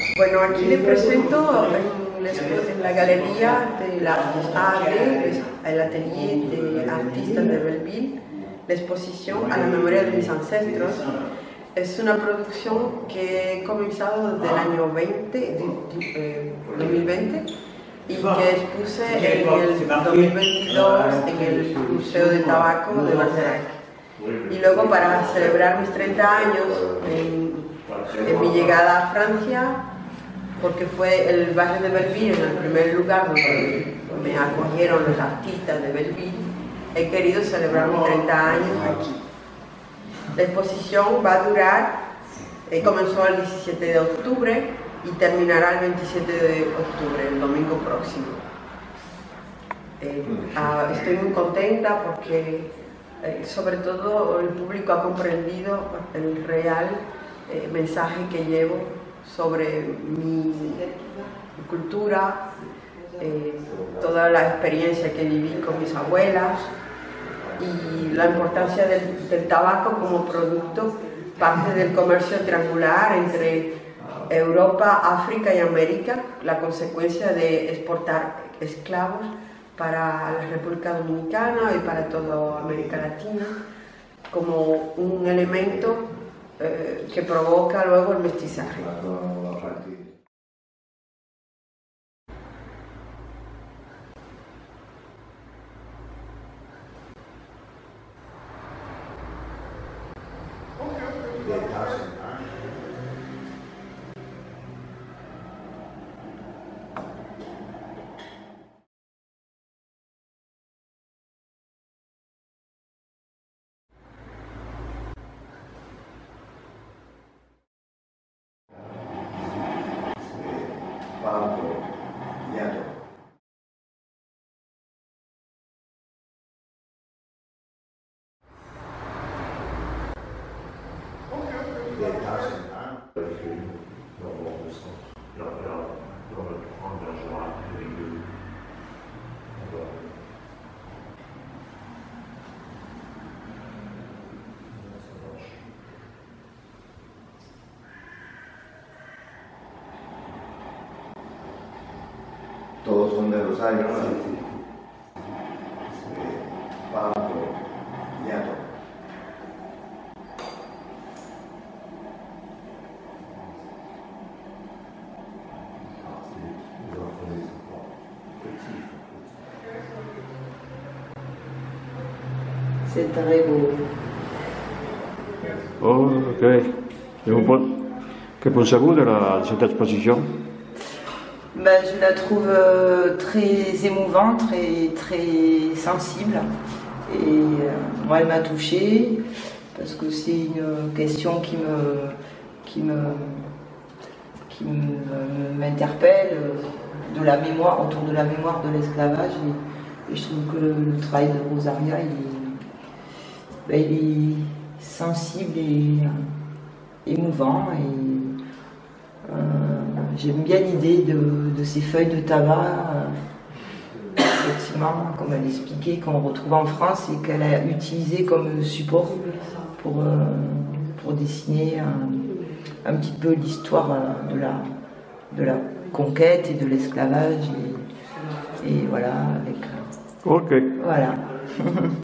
Bueno, aquí les presento en la galería de la AD, el atelier de artistas de Belleville, la exposición a la memoria de mis ancestros. Es una producción que he comenzado desde el año 2020 y que expuse en el 2022 en el Museo de Tabaco de Bergerac. Y luego, para celebrar mis 30 años en mi llegada a Francia, porque fue el barrio de Belleville en el primer lugar donde me acogieron los artistas de Belleville, he querido celebrar mis 30 años aquí. La exposición va a durar, comenzó el 17 de octubre y terminará el 27 de octubre, el domingo próximo. Estoy muy contenta porque sobre todo el público ha comprendido el real mensaje que llevo sobre mi cultura, toda la experiencia que viví con mis abuelas y la importancia del tabaco como producto, parte del comercio triangular entre Europa, África y América, la consecuencia de exportar esclavos para la República Dominicana y para toda América Latina, como un elemento que provoca luego el mestizaje. Todos son de Rosario, ¿no? Pablo, Yato. C'est très beau. Oh, ok. Que pensez-vous de cette exposition? Je la trouve très émouvante, très sensible. Et moi, elle m'a touchée parce que c'est une question qui m'interpelle de la mémoire, autour de la mémoire de l'esclavage. Et je trouve que le travail de Rosaria, il est sensible et émouvant. J'aime bien l'idée de ces feuilles de tabac, effectivement, comme elle expliquait, qu'on retrouve en France et qu'elle a utilisé comme support pour dessiner un petit peu l'histoire de la conquête et de l'esclavage. Et voilà, avec... Ok. Voilà.